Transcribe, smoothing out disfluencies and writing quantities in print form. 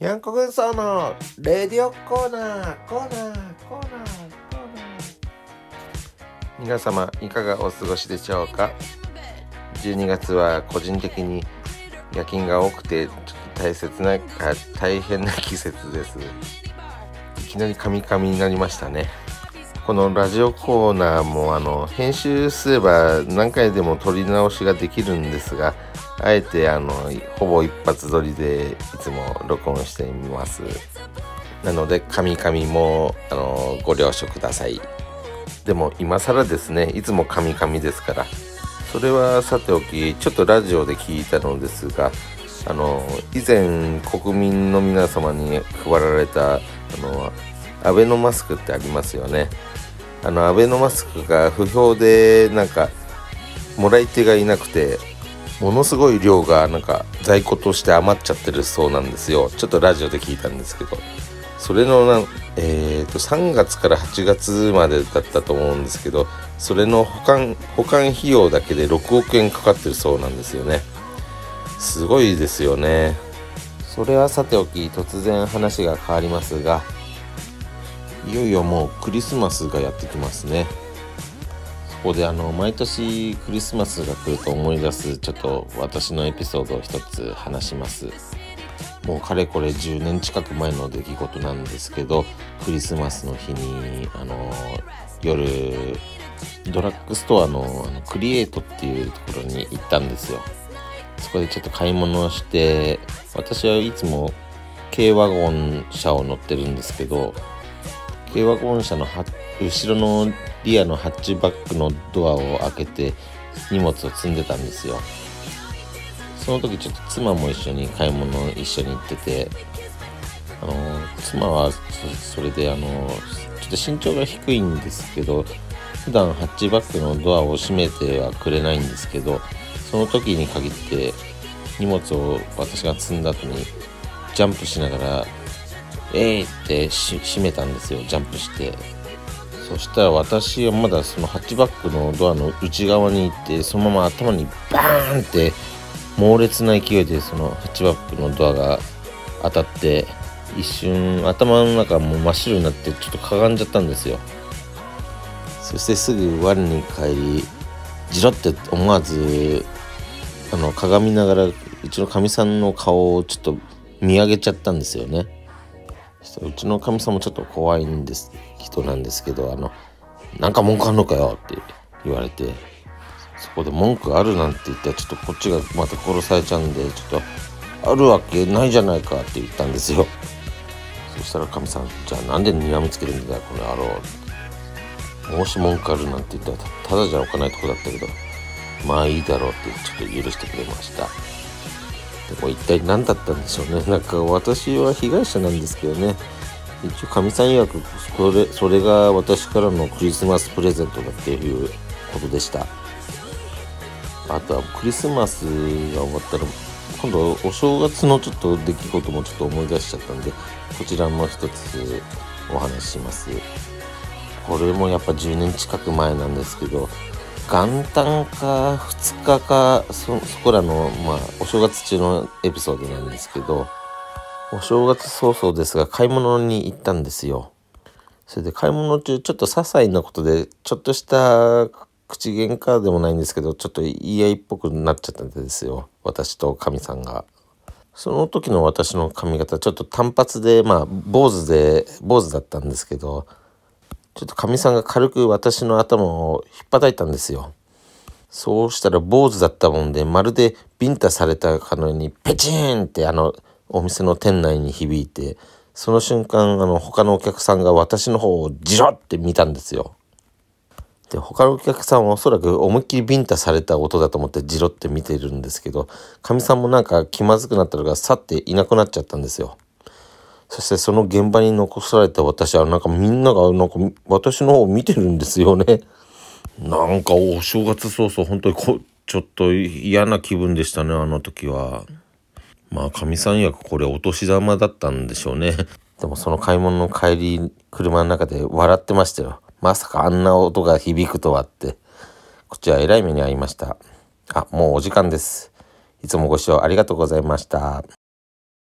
にゃんこ軍曹のレディオコーナー。皆様いかがお過ごしでしょうか。12月は個人的に夜勤が多くてちょっと大変な季節です。いきなりカミカミになりましたね。このラジオコーナーも編集すれば何回でも撮り直しができるんですが、あえてほぼ一発撮りでいつも録音してみます。なのでカミカミもご了承ください。でも今更ですね、いつもカミカミですから。それはさておき、ちょっとラジオで聞いたのですが、以前国民の皆様に配られたアベノマスクってありますよね。アベノマスクが不評でもらい手がいなくて、ものすごい量が在庫として余っちゃってるそうなんですよ。ちょっとラジオで聞いたんですけど、それの3月から8月までだったと思うんですけど、それの保管費用だけで6億円かかってるそうなんですよね。すごいですよね。それはさておき、突然話が変わりますが、いよいよもうクリスマスがやってきますね。そこで毎年クリスマスが来ると思い出すちょっと私のエピソードを一つ話します。もうかれこれ10年近く前の出来事なんですけど、クリスマスの日に夜ドラッグストアのクリエイトっていうところに行ったんですよ。そこでちょっと買い物をして、私はいつも軽ワゴン車を乗ってるんですけど、軽ワゴン車の後ろのリアのハッチバックのドアを開けて荷物を積んでたんですよ。その時ちょっと妻も一緒に買い物一緒に行ってて、妻はそれでちょっと身長が低いんですけど、普段ハッチバックのドアを閉めてはくれないんですけど、その時に限って荷物を私が積んだ後にジャンプしながらって閉めたんですよ。ジャンプして、そしたら私はまだそのハッチバックのドアの内側に行って、そのまま頭にバーンって猛烈な勢いでそのハッチバックのドアが当たって、一瞬頭の中もう真っ白になってちょっとかがんじゃったんですよ。そしてすぐ我に返り、ジロって思わず鏡見ながらうちのかみさんの顔をちょっと見上げちゃったんですよね。うちのかみさんもちょっと怖い人なんですけど、なんか文句あんのかよって言われて、そこで文句あるなんて言ったらちょっとこっちがまた殺されちゃうんで、ちょっとあるわけないじゃないかって言ったんですよ。そしたらかみさん、じゃあなんで睨みつけるんだよこの野郎、もし文句あるなんて言ったらただじゃおかないとこだったけど、まあいいだろうってちょっと許してくれました。でも一体何だったんでしょうね。私は被害者なんですけどね。一応かみさん曰くそれが私からのクリスマスプレゼントだっていうことでした。あとはクリスマスが終わったら今度お正月のちょっと出来事もちょっと思い出しちゃったんで、こちらも一つお話しします。これもやっぱ10年近く前なんですけど、元旦か2日かそこらのお正月中のエピソードなんですけど、お正月早々ですが買い物に行ったんですよ。それで買い物中ちょっと些細なことでちょっとした口喧嘩でもないんですけど、ちょっと言い合いっぽくなっちゃったんですよ、私とかみさんが。その時の私の髪型ちょっと単発で坊主だったんですけど、ちょっとかみさんが軽く私の頭を引っ叩いたんですよ。そうしたら坊主だったもんで、まるでビンタされたかのようにペチーンってお店の店内に響いて、その瞬間他のお客さんが私の方をジロって見たんですよ。で他のお客さんはおそらく思いっきりビンタされた音だと思ってジロって見てるんですけど、かみさんも気まずくなったのが去っていなくなっちゃったんですよ。そしてその現場に残された私はみんなが私の方を見てるんですよね。お正月早々本当にちょっと嫌な気分でしたね、あの時は。かみさん曰くこれお年玉だったんでしょうね。でもその買い物の帰り、車の中で笑ってましたよ。まさかあんな音が響くとはって。こっちはえらい目に遭いました。もうお時間です。いつもご視聴ありがとうございました。